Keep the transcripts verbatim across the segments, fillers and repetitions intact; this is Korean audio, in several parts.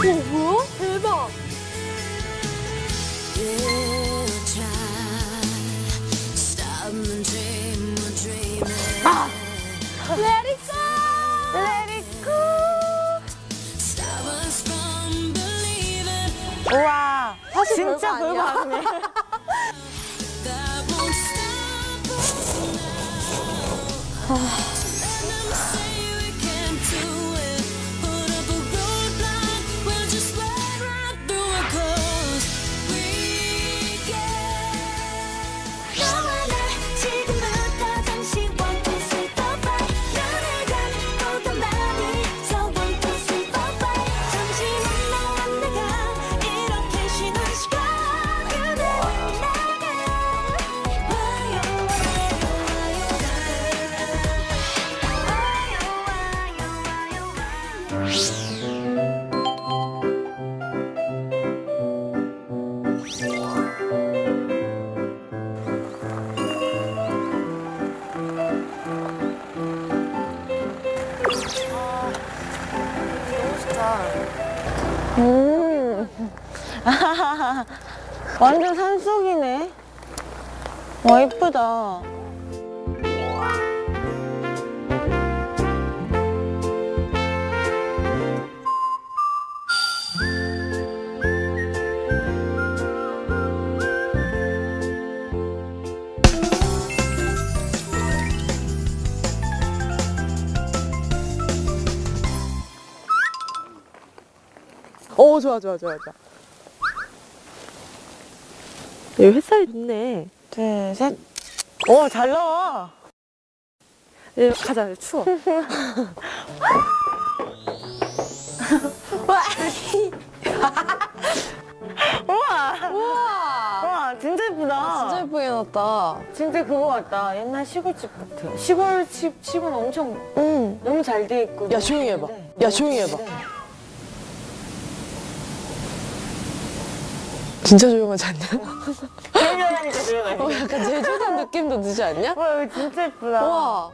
뭐야? 대박! 아! Let it go! Let it go! 우와! 사실 진짜 별거 아니네. 음. 완전 산속이네. 와, 이쁘다. 오, 좋아, 좋아, 좋아, 좋아. 여기 햇살이 좋네. 둘, 셋. 오, 잘 나와. 예, 가자, 추워. 우와! 우와! 우와, 진짜 예쁘다. 아, 진짜 예쁘게 해놨다. 진짜 그거 같다. 옛날 시골집 같아. 시골집 집은 엄청 응. 너무 잘 돼 있고. 야, 조용히 해봐. 야, 조용히 해봐. 진짜 조용하지 않냐? 조용하니까 조용해. 어, 약간 제주도 느낌도 들지 않냐? 와, 여기 진짜 예쁘다. 우와.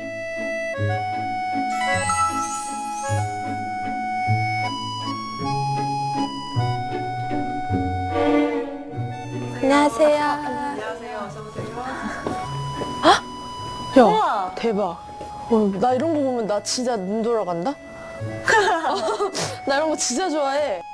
안녕하세요. 안녕하세요. 어서오세요. 야, 우와. 대박. 어, 나 이런 거 보면 나 진짜 눈 돌아간다? 나 이런 거 진짜 좋아해.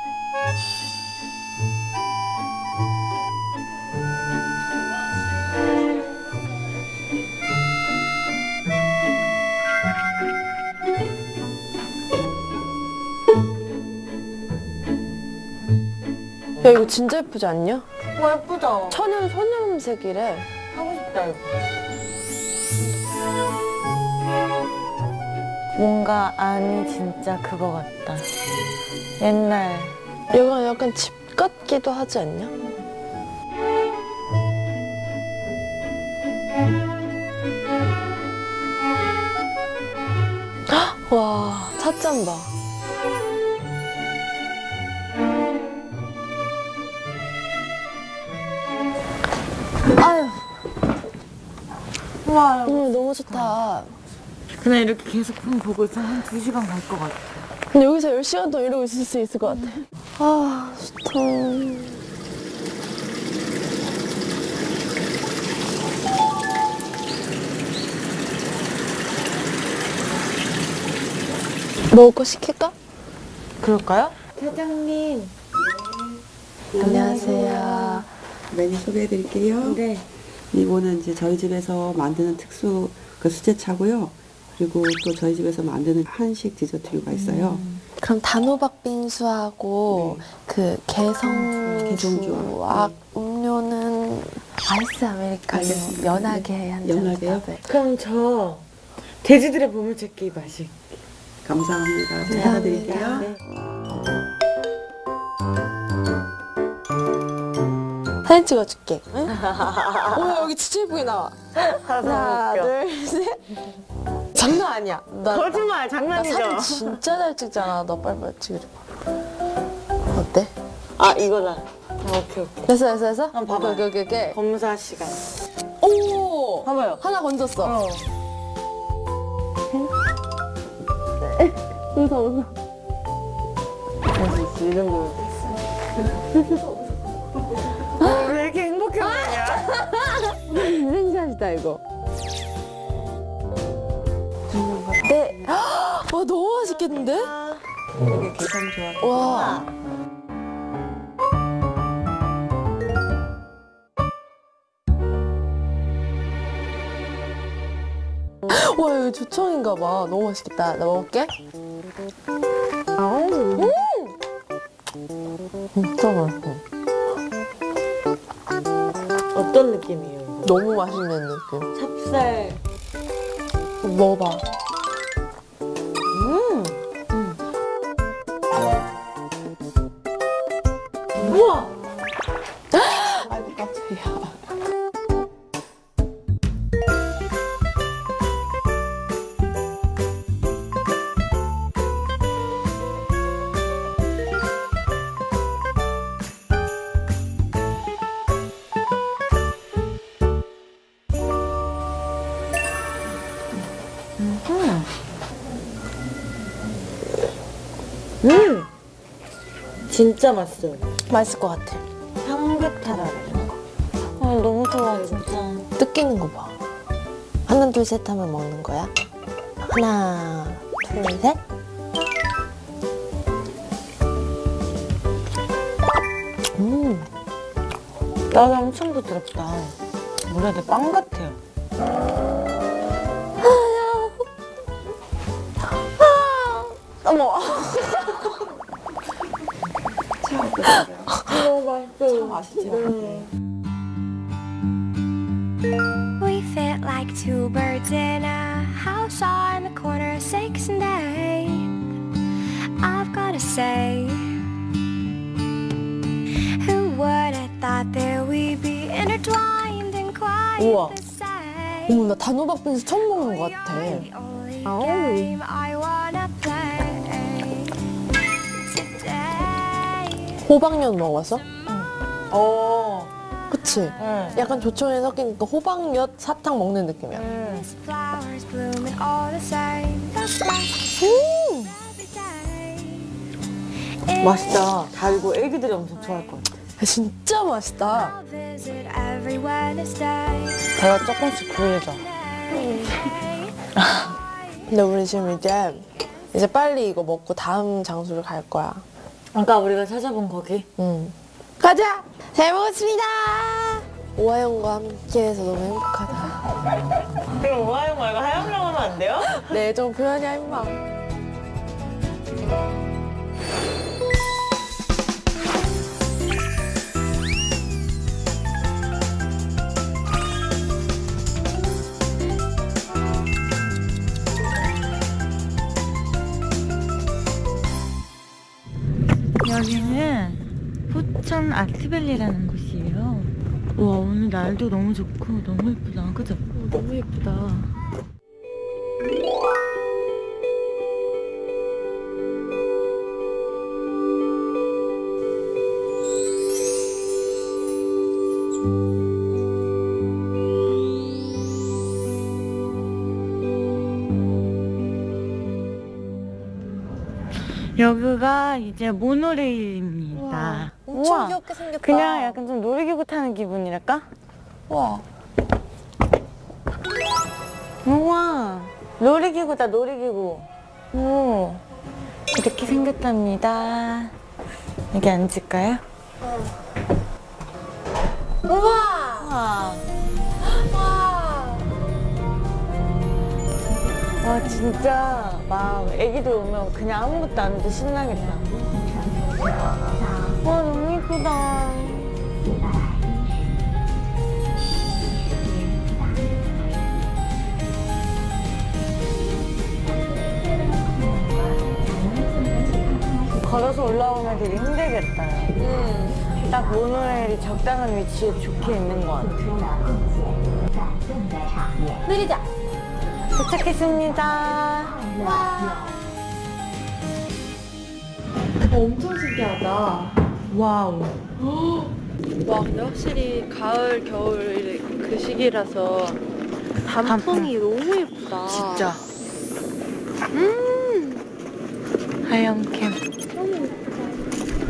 야, 이거 진짜 예쁘지 않냐? 와, 예쁘다. 천연 소년색이래. 하고 싶다, 이거. 뭔가 안이 진짜 그거 같다. 옛날. 얘가 약간 집 같기도 하지 않냐? 헉! 와, 찻잔 봐. 아유. 와, 음, 너무 좋다. 그냥 이렇게 계속 폰 보고 있으면 한 두 시간 갈 것 같아. 근데 여기서 열 시간 동안 이러고 있을 수 있을 것 같아. 아, 좋다. 먹을 거 시킬까? 그럴까요? 사장님. 안녕하세요. 메뉴 소개해 드릴게요. 네. 이거는 이제 저희 집에서 만드는 특수 그 수제차고요. 그리고 또 저희 집에서 만드는 한식 디저트류가 있어요. 음. 그럼 단호박 빙수하고 네. 그 개성주 개성주와, 음료는 아이스 아메리카노 알겠습니다. 연하게 네. 한 잔. 연하게요? 네. 그럼 저 돼지들의 보물찾기 마실. 감사합니다. 제가 드릴게요. 네. 사진 찍어줄게. 응? 오, 여기 진짜 예쁘게 나와. 하나, 둘, 셋. 장난 아니야. 나, 거짓말, 나 장난이죠? 사진 진짜 잘 찍잖아. 너 빨리빨리 찍어줘. 어때? 아, 이거다. 아, 오케이, 오케이. 됐어, 됐어, 됐어? 한번 봐봐요. 오케이, 오케이, 오케이. 검사 시간. 오! 봐봐요. 하나 건졌어. 어. 웃어, 웃어. 이 정도. 어, 왜 이렇게 행복해 보이냐? 인생샷이다 이거. 네. 와 너무 맛있겠는데? 이게 계산 좋아. 와. 와 이거 조청인가 봐. 너무 맛있겠다. 나 먹을게. 음! 진짜 맛있어. 어떤 느낌이에요? 너무 맛있는 느낌. 찹쌀. 먹어봐. 음. 음. 우와. 아니 깜짝이야. 음. 진짜 맛있어요. 맛있을 것 같아. 향긋하다. 아, 너무 좋아 진짜. 뜯기는 거 봐. 하나 둘 셋 하면 먹는 거야. 하나 둘 셋. 음. 나도 엄청 부드럽다. 뭐라 해야 돼? 빵 같아요. 어머. 너무 맛있어요. 맛있지. We fit like two birds in a house on the corner of six and eight. I've gotta say, who would have thought that we'd be intertwined in quite 우와. the same? 어머 나 단호박빙수 처음 먹는 것 같아. The only game I wanna play today. 호박면 먹어봤어? 어. 그치? 응. 약간 조청에 섞이니까 호박엿 사탕 먹는 느낌이야. 음. Flowers blooming all the same. The flowers 음. every day. 맛있다. 달고 애기들이 엄청 좋아할 것 같아. 진짜 맛있다. I'll visit every Wednesday. 배가 조금씩 부해져. 근데 우리 지금 이제 이제 빨리 이거 먹고 다음 장소를 갈 거야. 아까 우리가 찾아본 거기? 응. 가자. 잘 먹었습니다. 오하영과 함께해서 너무 행복하다. 그럼 오하영 말고 하영이라고 하면 안 돼요? 내 애정 표현이야 임마. 여기는 포천 아트밸리라는 곳이에요. 와 오늘 날도 너무 좋고 너무 예쁘다. 그죠? 너무 예쁘다. 여기가 이제 모노레일입니다. 엄청 우와. 귀엽게 생겼다. 그냥 약간 좀 놀이기구 타는 기분이랄까? 와. 우와. 놀이기구다, 놀이기구. 오. 이렇게 생겼답니다. 여기 앉을까요? 우와. 우와. 와. 와, 진짜 막 애기들 오면 그냥 아무것도 안 해도 신나겠다. 와, 너무 예쁘다. 걸어서 올라오면 되게 힘들겠다. 음. 딱 모노레일이 적당한 위치에 좋게 있는 것 같아. 느리자. 도착했습니다. 와. 엄청 신기하다. 와우. 와 근데 확실히 가을 겨울 그 시기라서 단풍이 너무 예쁘다. 진짜. 하영캠.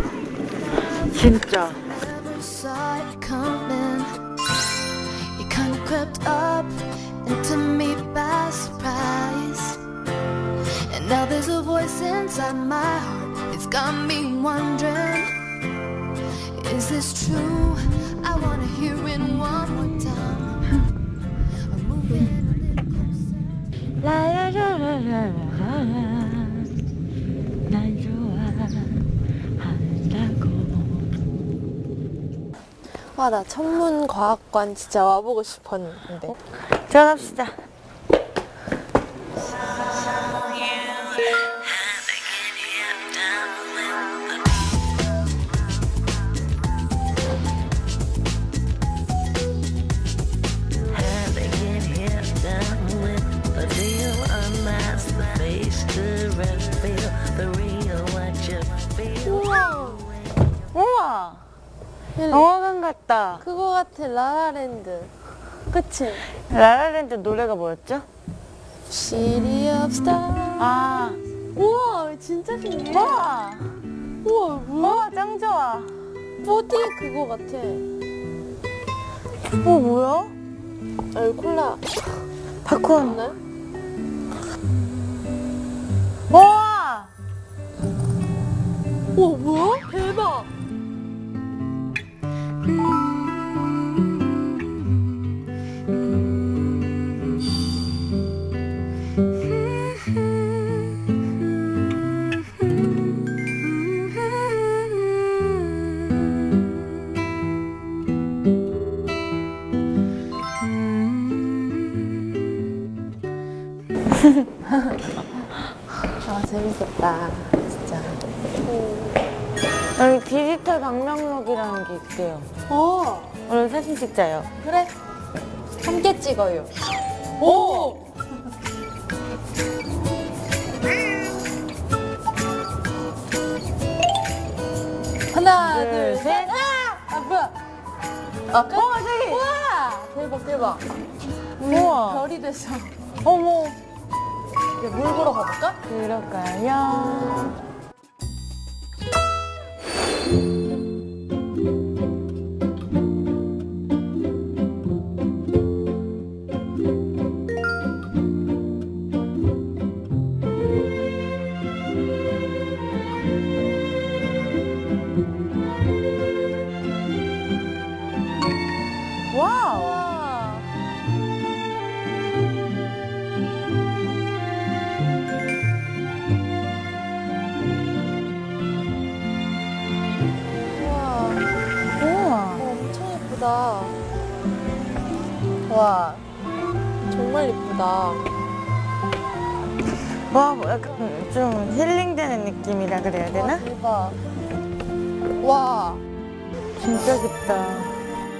진짜. Never saw it coming. You kind of crept up into me by surprise. And now there's a voice inside my heart. It's got me wondering, is this true? I wanna hear it one more time. I'm moving a little closer. 라라라라라라 날 좋아한다고. 와, 나 천문과학관 진짜 와보고 싶었는데. 들어갑시다. 우와, 우와! 영화관 같다. 그거 같아, 라라랜드. 그치? 라라랜드 노래가 뭐였죠? City of Stars. 아, 우와, 진짜 신기해. 우와! 우와, 뭐야? 우와, 짱 좋아. 포디 그거 같아. 어, 뭐야? 아, 여기 콜라. 팝콘. 없나요? 우와! 우와, 뭐야? 대박! 아, 재밌었다. 진짜. 여기 디지털 방명록이라는 게 있대요. 어, 오늘 사진 찍자요. 그래. 함께 찍어요. 오! 하나, 둘, 둘, 셋. 셋. 아, 뭐야? 아, 끝? 어, 저기! 우와! 대박, 대박. 우와. 별이 됐어. 어머. 이제 물 보러 가볼까? 그럴까요? 와우. 우와. 우와. 우와. 어, 엄청 예쁘다. 와, 정말 예쁘다. 와, 뭐 약간 좀 힐링되는 느낌이라 그래야 와, 되나? 대박. 와, 진짜 깊다.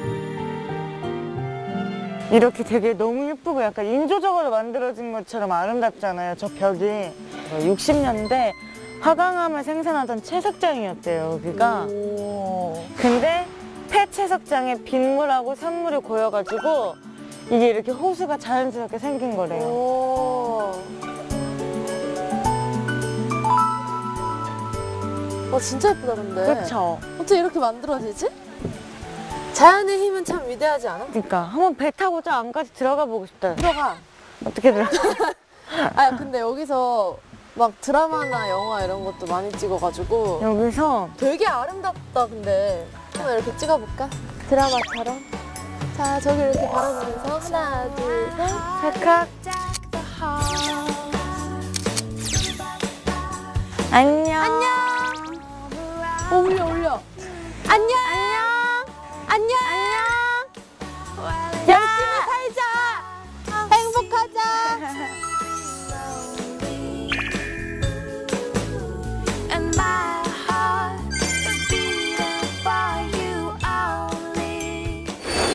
이렇게 되게 너무 예쁘고 약간 인조적으로 만들어진 것처럼 아름답잖아요. 저 벽이 육십 년대 화강암을 생산하던 채석장이었대요, 여기가. 오. 근데 폐채석장에 빗물하고 산물이 고여가지고 이게 이렇게 호수가 자연스럽게 생긴 거래요. 오. 와, 진짜 예쁘다, 근데. 그쵸? 어떻게 이렇게 만들어지지? 자연의 힘은 참 위대하지 않아? 그러니까 한번 배 타고 저 안까지 들어가 보고 싶다. 들어가. 어떻게 들어가? 아, 근데 여기서 막 드라마나 영화 이런 것도 많이 찍어가지고 여기서 되게 아름답다, 근데. 한번 이렇게 찍어볼까? 드라마처럼. 자, 저기 이렇게 바라보면서 하나, 둘, 셋. 찰칵. 안녕. 어, 올려, 올려.